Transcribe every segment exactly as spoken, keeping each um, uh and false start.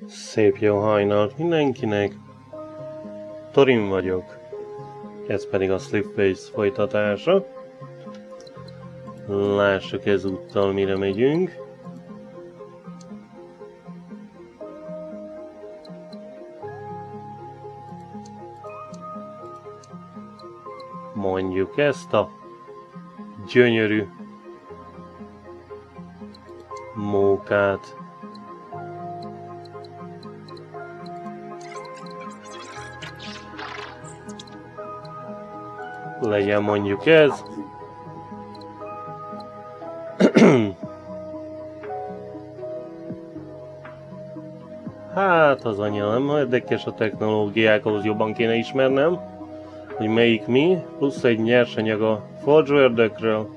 Szép jó hajnalt mindenkinek! Torin vagyok. Ez pedig a Slipface folytatása. Lássuk ezúttal mire megyünk. Mondjuk ezt a gyönyörű mókát. Legyen mondjuk ez. Hát az anya nem érdekes a technológiák, ahhoz jobban kéne ismernem, hogy melyik mi, plusz egy nyersanyag a Forge World-ökről.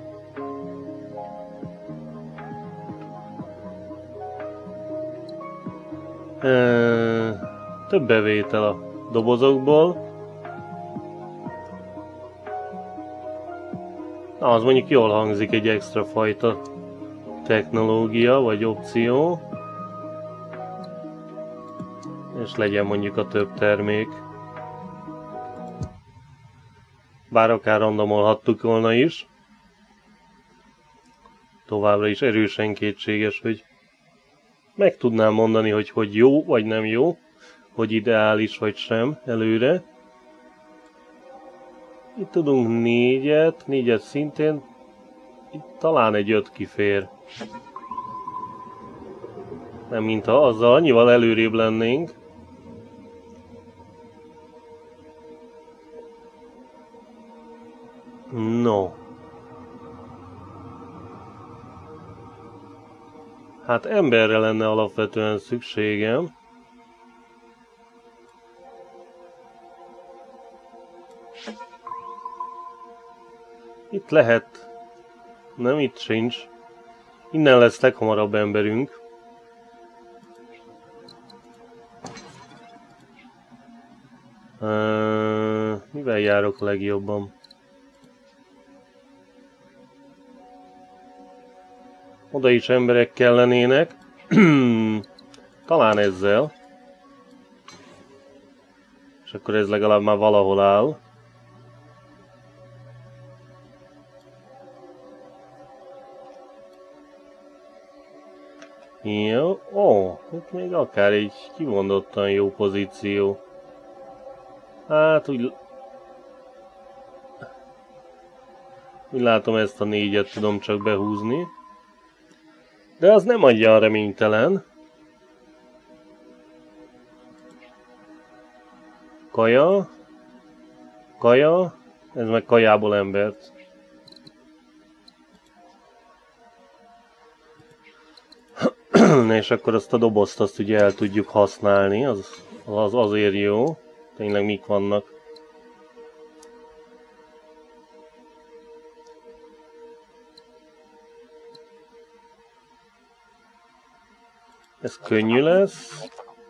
Több bevétel a dobozokból. Na, az mondjuk jól hangzik, egy extra fajta technológia vagy opció. És legyen mondjuk a több termék. Bár akár randomolhattuk volna is. Továbbra is erősen kétséges, hogy meg tudnám mondani, hogy hogy jó vagy nem jó, hogy ideális vagy sem előre. Itt tudunk négyet, négyet szintén, itt talán egy öt kifér. Nem mintha azzal annyival előrébb lennénk. No. Hát emberre lenne alapvetően szükségem. Itt lehet. Nem, itt sincs. Innen lesz leghamarabb emberünk. Uh, mivel járok legjobban? Oda is emberek kellenének. Talán ezzel. És akkor ez legalább már valahol áll. Jó, ó, itt még akár egy kimondottan jó pozíció. Hát úgy... Úgy látom, ezt a négyet tudom csak behúzni. De az nem annyira reménytelen. Kaja. Kaja. Ez meg kajából embert. És akkor azt a dobozt azt ugye el tudjuk használni. Az, az azért jó. Tényleg mik vannak. Ez könnyű lesz.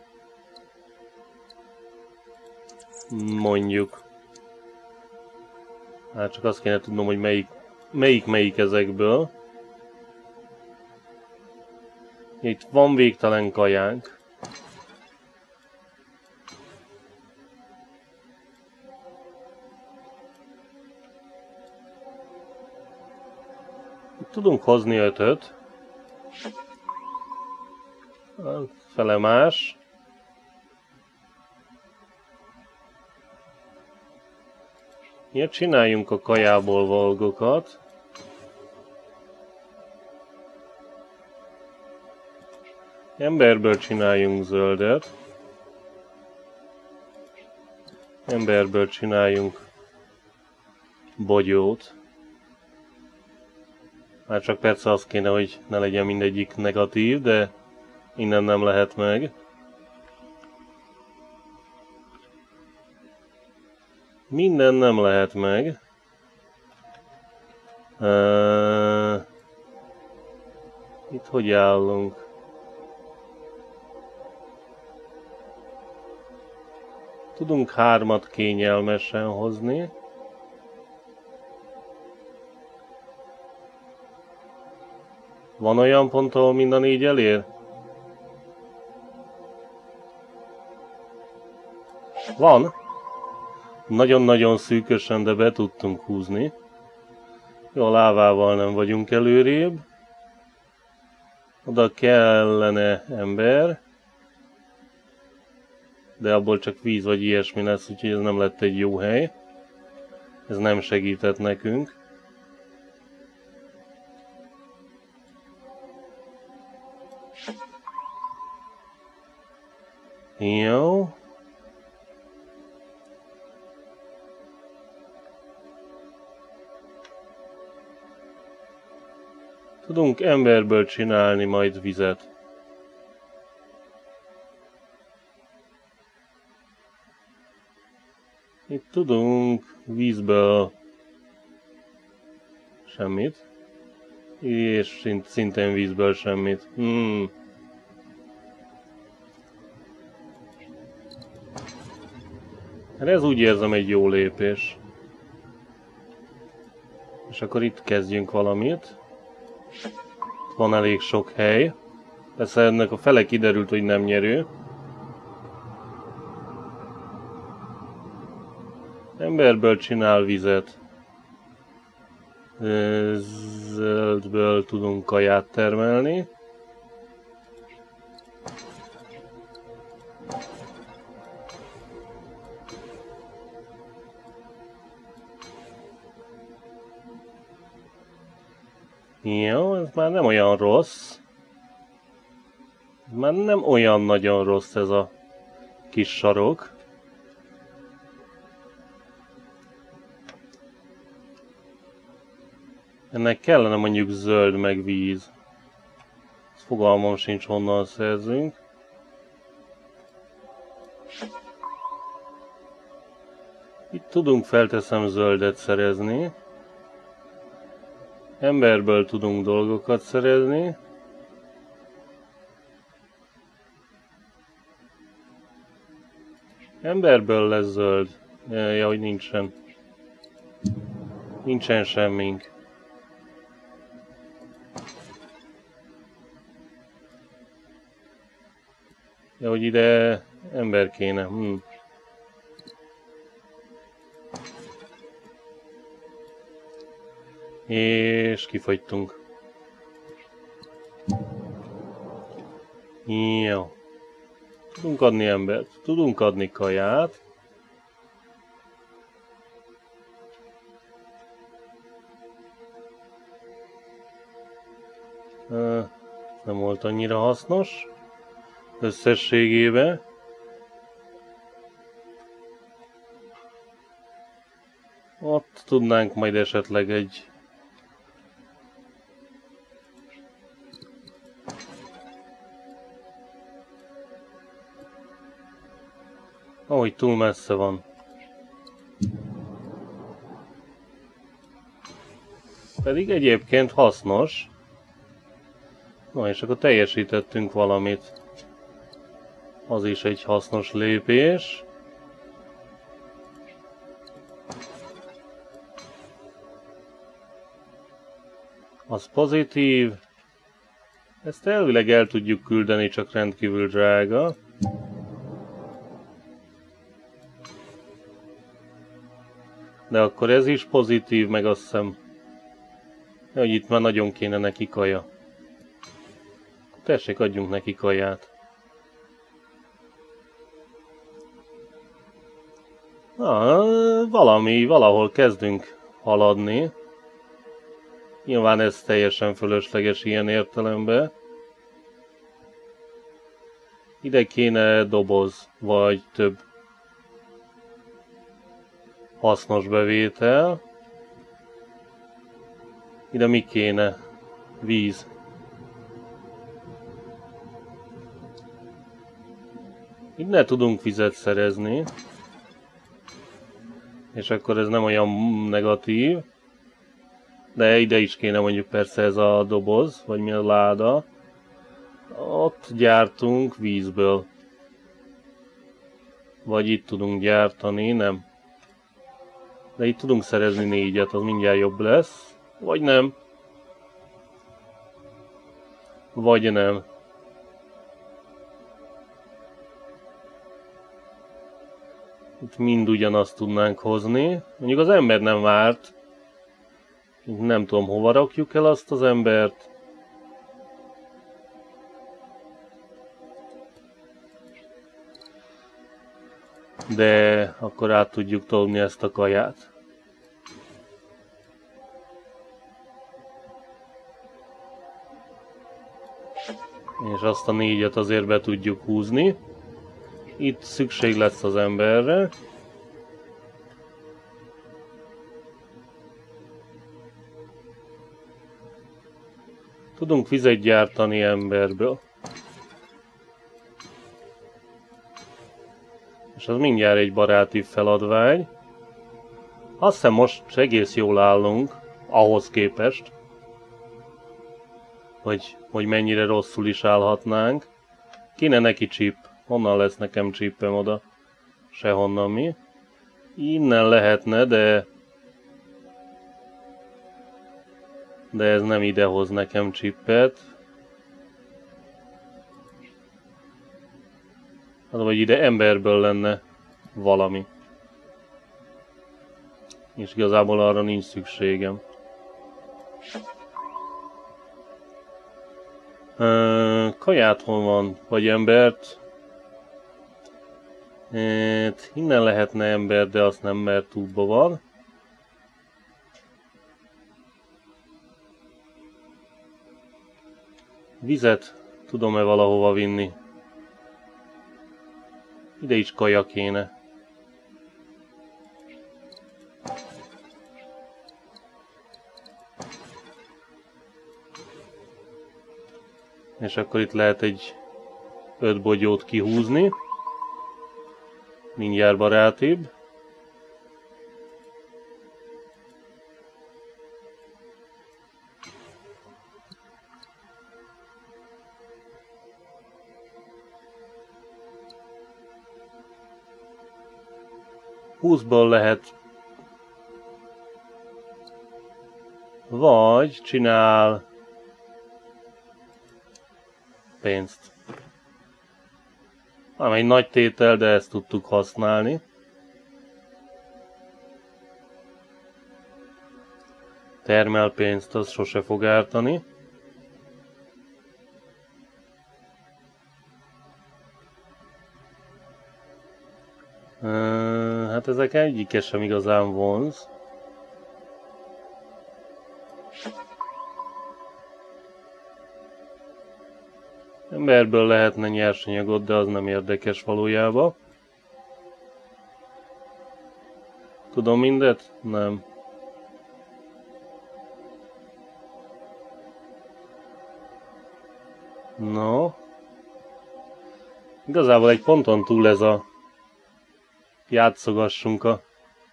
Mondjuk. Hát csak azt kéne tudnom, hogy melyik melyik, melyik ezekből. Itt van végtelen kajánk. Itt tudunk hozni ötöt. Fele más. Miért csináljunk a kajából valgokat? Emberből csináljunk zöldet. Emberből csináljunk bogyót. Már csak persze az kéne, hogy ne legyen mindegyik negatív, de innen nem lehet meg. Minden nem lehet meg. Uh, itt hogy állunk? Tudunk hármat kényelmesen hozni. Van olyan pont, ahol mind a négy elér? Van. Nagyon-nagyon szűkösen, de be tudtunk húzni. Jó, a lávával nem vagyunk előrébb. Oda kellene ember. De abból csak víz vagy ilyesmi lesz, úgyhogy ez nem lett egy jó hely. Ez nem segített nekünk. Jó. Tudunk emberből csinálni majd vizet. Itt tudunk vízből semmit. És szint, szintén vízből semmit. Hmm. Hát ez úgy érzem egy jó lépés. És akkor itt kezdjünk valamit. Van elég sok hely. Persze ennek a fele kiderült, hogy nem nyerő. Emberből csinál vizet. Zöldből tudunk kaját termelni. Jó, ez már nem olyan rossz. Már nem olyan nagyon rossz ez a kis sarok. Ennek kellene mondjuk zöld meg víz. Fogalmam sincs, honnan szerzünk. Itt tudunk, felteszem, zöldet szerezni. Emberből tudunk dolgokat szerezni. Emberből lesz zöld. Ja, hogy nincsen. Nincsen semmink. Ja, hogy ide ember kéne. Hm. És kifogytunk. Jó. Tudunk adni embert, tudunk adni kaját. Nem volt annyira hasznos összességében. Ott tudnánk majd esetleg egy ahogy túl messze van. Pedig egyébként hasznos. Na és akkor teljesítettünk valamit. Az is egy hasznos lépés. Az pozitív. Ezt elvileg el tudjuk küldeni, csak rendkívül drága. De akkor ez is pozitív, meg azt hiszem, hogy itt már nagyon kéne neki kaja. Tessék, adjunk neki kaját. Na, valami, valahol kezdünk haladni. Nyilván ez teljesen fölösleges ilyen értelemben. Ide kéne doboz, vagy több hasznos bevétel. Ide mi kéne? Víz. Itt ne tudunk vizet szerezni. És akkor ez nem olyan negatív. De ide is kéne mondjuk persze ez a doboz, vagy mi a láda. Ott gyártunk vízből. Vagy itt tudunk gyártani, nem. De itt tudunk szerezni négyet, az mindjárt jobb lesz. Vagy nem. Vagy nem. Itt mind ugyanazt tudnánk hozni. Mondjuk az ember nem várt. Nem tudom, hova rakjuk el azt az embert. De akkor át tudjuk tolni ezt a kaját. És azt a négyet azért be tudjuk húzni. Itt szükség lesz az emberre. Tudunk vizet gyártani emberből. És az mindjárt egy baráti feladvány. Azt hiszem most egész jól állunk, ahhoz képest, hogy, hogy mennyire rosszul is állhatnánk. Kéne neki chip. Honnan lesz nekem chipem oda? Sehonnan mi. Innen lehetne, de... De ez nem idehoz nekem chipet. Az vagy ide emberből lenne valami. És igazából arra nincs szükségem. Uh, kaját hol van? Vagy embert? Hát, innen lehetne ember, de azt nem, mert útba van. Vizet tudom-e valahova vinni? Ide is kaja kéne. És akkor itt lehet egy öt bogyót kihúzni. Mindjárt barátibb. húszból lehet. Vagy csinál pénzt. Nem egy nagy tétel, de ezt tudtuk használni. Termel pénzt, az sose fog ártani. Hát ezek egyike sem igazán vonz. Emberből lehetne nyersanyagot, de az nem érdekes valójában. Tudom mindet? Nem. No. Igazából egy ponton túl ez a játszogassunk a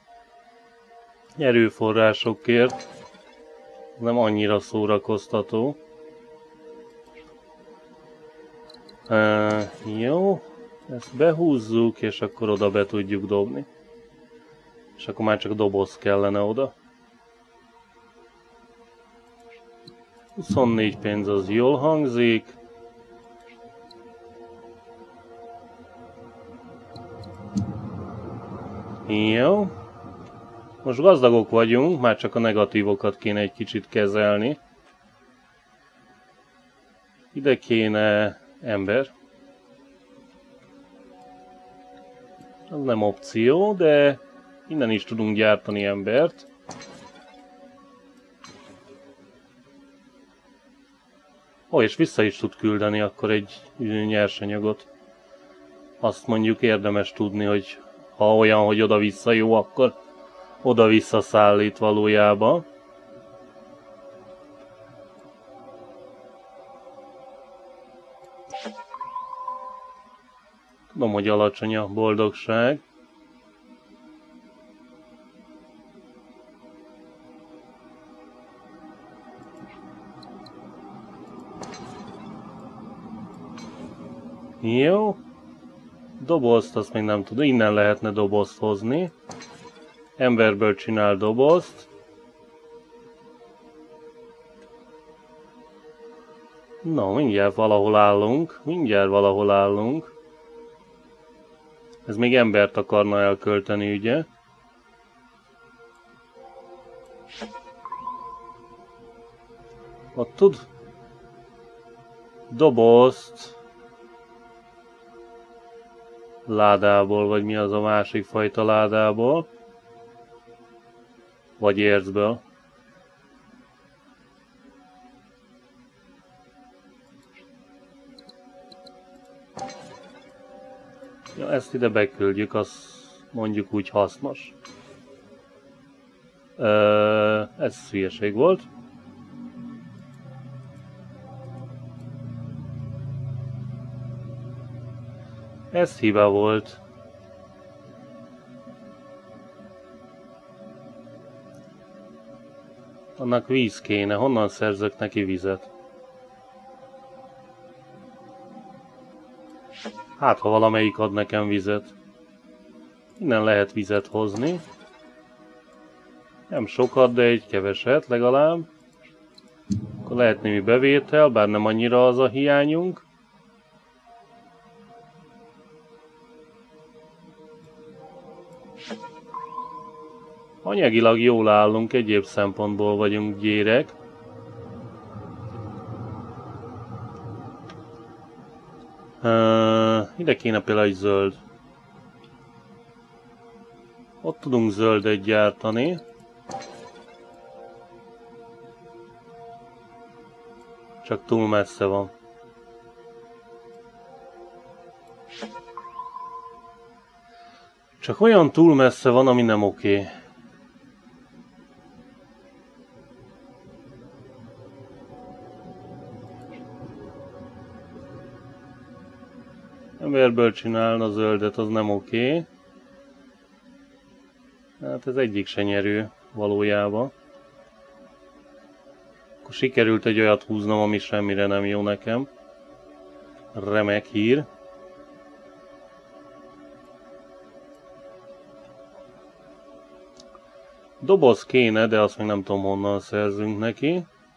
erőforrásokért. Nem annyira szórakoztató. Uh, jó, ezt behúzzuk, és akkor oda be tudjuk dobni. És akkor már csak doboz kellene oda. huszonnégy pénz az jól hangzik. Jó. Most gazdagok vagyunk, már csak a negatívokat kéne egy kicsit kezelni. Ide kéne ember. Az nem opció, de innen is tudunk gyártani embert. Ó, és vissza is tud küldeni akkor egy nyersanyagot. Azt mondjuk érdemes tudni, hogy ha olyan, hogy oda-vissza jó, akkor oda-vissza szállít valójában. Tudom, hogy alacsony a boldogság. Jó. Dobozt azt még nem tudom. Innen lehetne dobozt hozni. Emberből csinál dobozt. No, mindjárt valahol állunk. Mindjárt valahol állunk. Ez még embert akarna elkölteni, ugye? Ott tud dobozt ládából, vagy mi az a másik fajta ládából, vagy ércből. Ja, ezt ide beküldjük, az mondjuk úgy hasznos. Ö, ez hülyeség volt. Ez hiba volt. Annak víz kéne, honnan szerzök neki vizet? Hát, ha valamelyik ad nekem vizet. Innen lehet vizet hozni. Nem sokat, de egy keveset legalább. Akkor lehet némi bevétel, bár nem annyira az a hiányunk. Anyagilag jól állunk, egyéb szempontból vagyunk gyérek. Uh, ide kéne például egy zöld. Ott tudunk zöldet gyártani. Csak túl messze van. Csak olyan túl messze van, ami nem oké. Emberből csinálna zöldet, az nem oké. Hát ez egyik se nyerő valójában. Akkor sikerült egy olyat húznom, ami semmire nem jó nekem. Remek hír. Doboz kéne, de azt még nem tudom honnan szerzünk neki.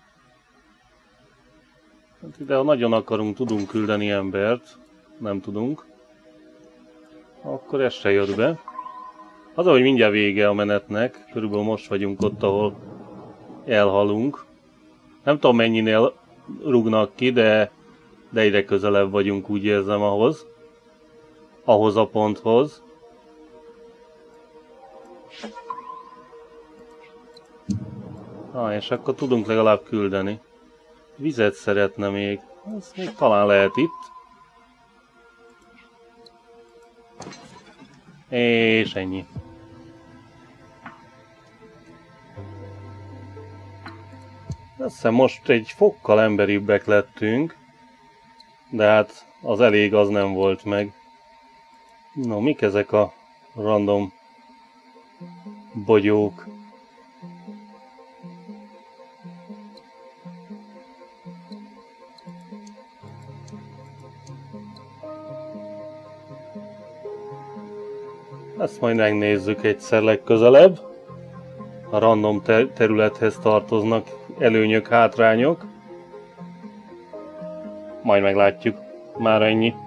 Hát ide, ha nagyon akarunk, tudunk küldeni embert. Nem tudunk. Akkor ez se jött be. Az, hogy mindjárt vége a menetnek. Körülbelül most vagyunk ott, ahol elhalunk. Nem tudom mennyinél rúgnak ki, de, de egyre közelebb vagyunk, úgy érzem ahhoz. Ahhoz a ponthoz. Ah, és akkor tudunk legalább küldeni. Vizet szeretne még. Ez még talán lehet itt. És ennyi. Azt hiszem most egy fokkal emberibbek lettünk, de hát az elég az nem volt meg. No, mik ezek a random bogyók? Ezt majd megnézzük egyszer legközelebb. A random ter területhez tartoznak előnyök, hátrányok. Majd meglátjuk. Már ennyi.